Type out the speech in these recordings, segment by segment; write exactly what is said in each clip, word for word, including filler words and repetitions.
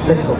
렛츠고.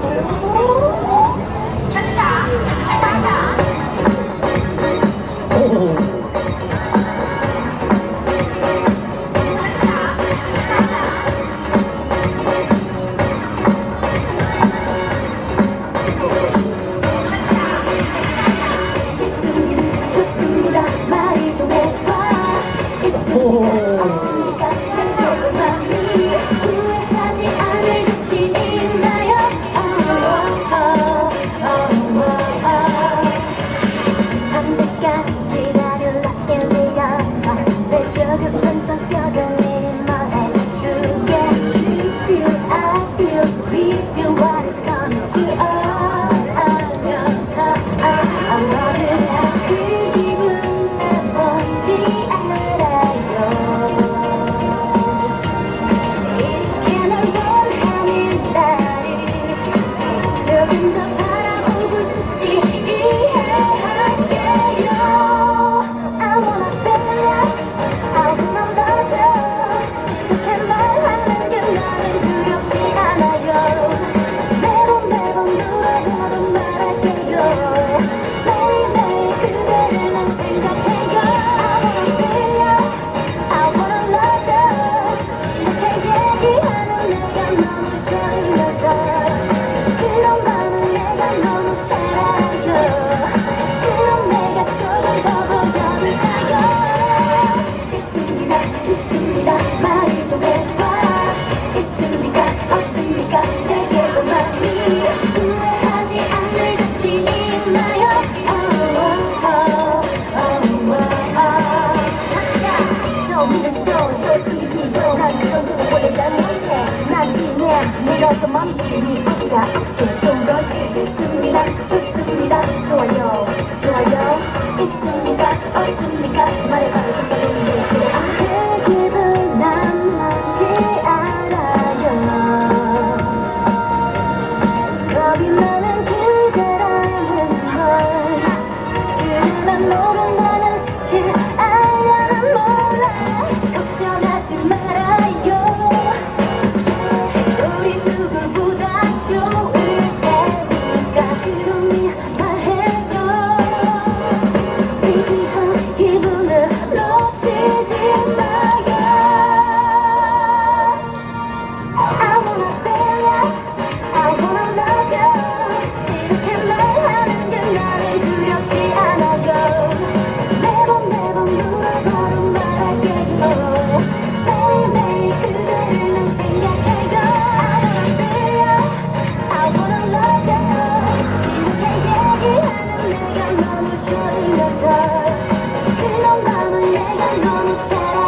내가서 멈추니 어디가 어떻게 좀 더 있습니다. 좋습니다. 좋아요 좋아요 있습니까 없습니까 말해봐요. 좀 더 들리게 그 기분 난 뭔지 알아요. 겁이 많은 그대라는 걸 그만 모른다는 사실 알려는 몰라. 걱정하지 말아요. 그런 마음을 내가 너무 잘